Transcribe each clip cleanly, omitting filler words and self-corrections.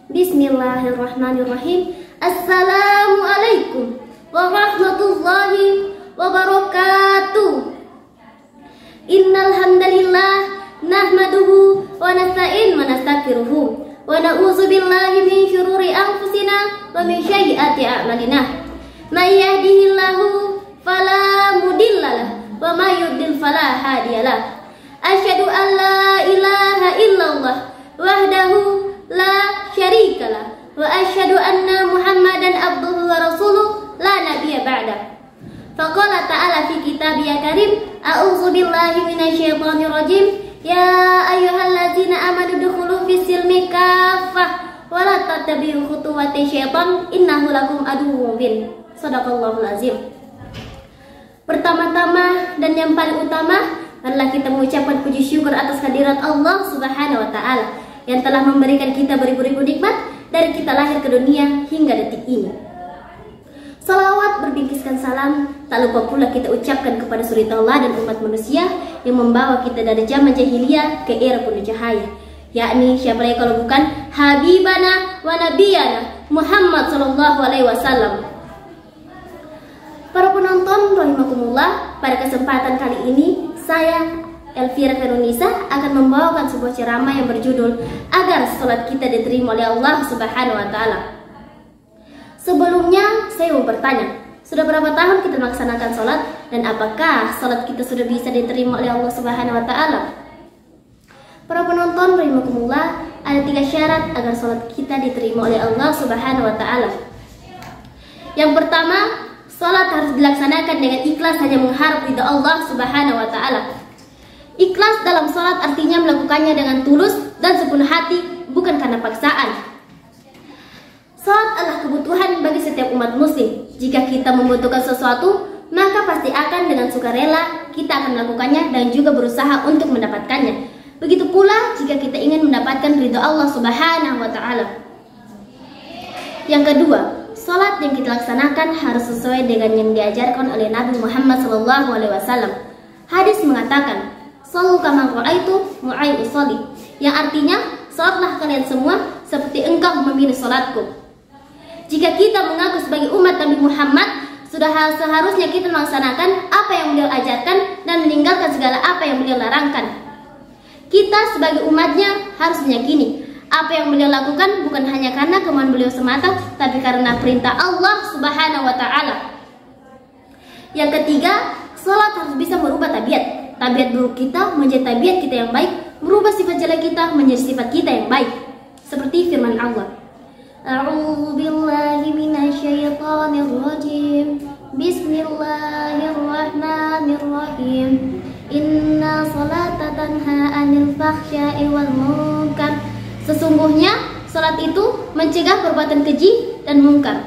Bismillahirrahmanirrahim. Assalamualaikum warahmatullahi wabarakatuh. Innal hamdalillah nahmaduhu wa nasta'in wa nastaghfiruhu wa na'udzu billahi min syururi anfusina wa min sayyiati a'malina. May yahdihillahu fala mudhillalah wa may yudlil fala hadiyalah. Asyhadu an la ilaha illallah wahdahu la syarikalah wa asyhadu anna Muhammadan abduhu wa rasuluh la nabiyya ba'da. Faqala ta'ala fi kitabiyya karim, a'udzu billahi minasyaitonir rajim. Ya ayyuhalladzina amanu dukhulu fis silmi kaffah wa la tattabi'u khutuwati syaitan innahu lakum aduwwun mubin. Shadaqallahul azim. Pertama-tama dan yang paling utama adalah kita mengucapkan puji syukur atas kehadirat Allah Subhanahu wa taala yang telah memberikan kita beribu-ribu nikmat dari kita lahir ke dunia hingga detik ini. Salawat berbingkiskan salam tak lupa pula kita ucapkan kepada suri tauladan umat manusia yang membawa kita dari zaman jahiliyah ke era penuh cahaya, yakni siapa lagi kalau bukan Habibana wa Nabiyana Muhammad sallallahu alaihi wasallam. Para penonton rahimakumullah, pada kesempatan kali ini saya Elvira Khairunisa akan membawakan sebuah ceramah yang berjudul agar salat kita diterima oleh Allah Subhanahu wa taala. Sebelumnya saya mau bertanya, sudah berapa tahun kita melaksanakan salat dan apakah salat kita sudah bisa diterima oleh Allah Subhanahu wa taala? Para penonton rahimakumullah, ada 3 syarat agar salat kita diterima oleh Allah Subhanahu wa taala. Yang pertama, salat harus dilaksanakan dengan ikhlas hanya mengharap ridha Allah Subhanahu wa taala. Ikhlas dalam salat artinya melakukannya dengan tulus dan sepenuh hati, bukan karena paksaan. Salat adalah kebutuhan bagi setiap umat muslim. Jika kita membutuhkan sesuatu, maka pasti akan dengan sukarela kita akan melakukannya dan juga berusaha untuk mendapatkannya. Begitu pula jika kita ingin mendapatkan ridha Allah Subhanahu wa taala. Yang kedua, salat yang kita laksanakan harus sesuai dengan yang diajarkan oleh Nabi Muhammad SAW. Hadis mengatakan, "Shallu kama ra'aitu mu'ai usolli," yang artinya, salatlah kalian semua seperti engkau memilih salatku. Jika kita mengaku sebagai umat Nabi Muhammad, sudah seharusnya kita melaksanakan apa yang beliau ajarkan dan meninggalkan segala apa yang beliau larangkan. Kita sebagai umatnya harus meyakini apa yang beliau lakukan bukan hanya karena kemauan beliau semata, tapi karena perintah Allah Subhanahu wa taala. Yang ketiga, salat harus bisa merubah tabiat. Tabiat buruk kita menjadi tabiat kita yang baik, merubah sifat jelek kita menjadi sifat kita yang baik. Seperti firman Allah, A'udzu billahi minasyaitonir rajim. Bismillahirrahmanirrahim. Inna sholata tanha 'anil fahsya'i wal munkar. Sesungguhnya salat itu mencegah perbuatan keji dan mungkar.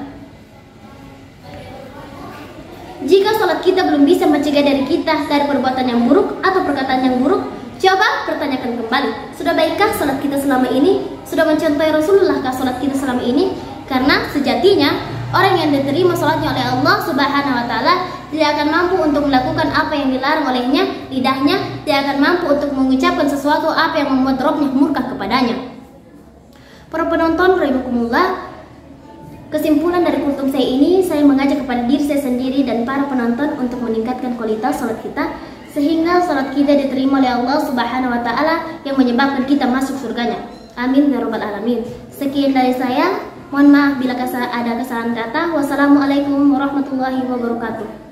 Jika salat kita belum bisa mencegah dari kita dari perbuatan yang buruk atau perkataan yang buruk, coba pertanyakan kembali, sudah baikkah salat kita selama ini? Sudah mencontohi Rasulullah kah salat kita selama ini? Karena sejatinya orang yang diterima salatnya oleh Allah Subhanahu wa taala tidak akan mampu untuk melakukan apa yang dilarang olehnya, lidahnya tidak akan mampu untuk mengucapkan sesuatu apa yang membuat Rabbnya murka kepadanya. Para penonton rahimakumullah, kesimpulan dari kultum saya ini, saya mengajak kepada diri saya sendiri dan para penonton untuk meningkatkan kualitas salat kita sehingga salat kita diterima oleh Allah Subhanahu wa taala yang menyebabkan kita masuk surganya. Amin ya rabbal alamin. Sekian dari saya. Mohon maaf bila ada kesalahan kata. Wassalamualaikum warahmatullahi wabarakatuh.